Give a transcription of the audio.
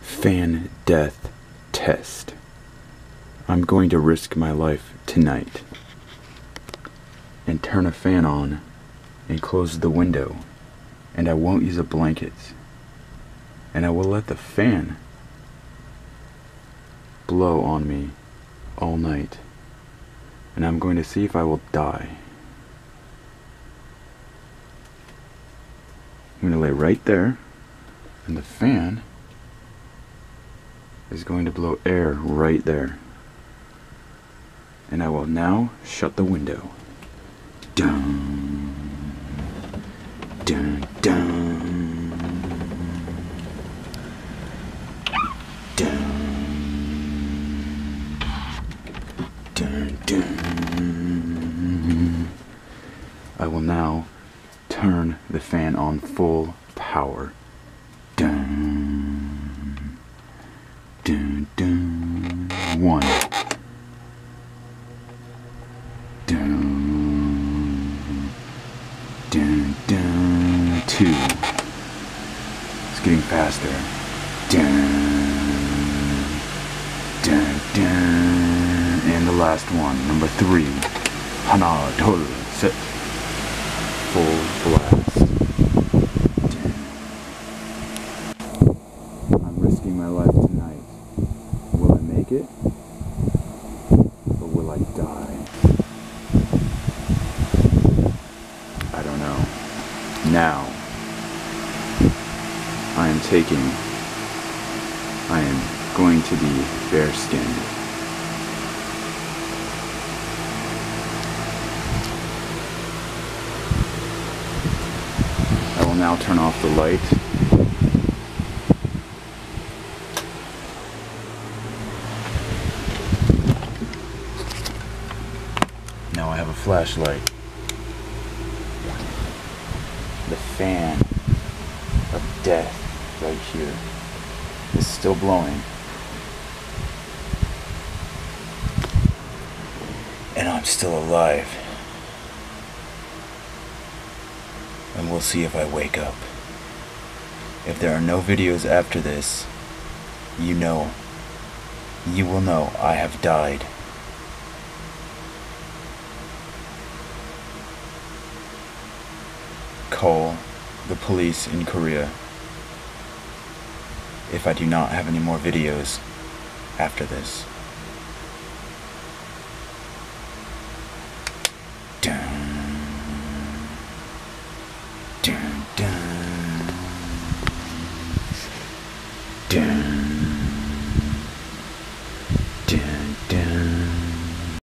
Fan death test. I'm going to risk my life tonight and turn a fan on and close the window, and I won't use a blanket, and I will let the fan blow on me all night, and I'm going to see if I will die. I'm going to lay right there, and the fan is going to blow air right there. And I will now shut the window. Dun, dun, dun, dun, dun, dun. I will now turn the fan on full power. Dun, dun, dun. 1. Dun, dun, dun. 2. It's getting faster. Dun, dun, dun. And the last one, number 3. Hana, tol, set. Full blast. I'm risking my life tonight. Will I make it? Or will I die? I don't know. Now, I am going to be bare-skinned. I will now turn off the light. Now I have a flashlight. The fan of death right here is still blowing. And I'm still alive. And we'll see if I wake up. If there are no videos after this, you will know I have died. Call the police in Korea if I do not have any more videos after this. Dun, dun, dun, dun, dun.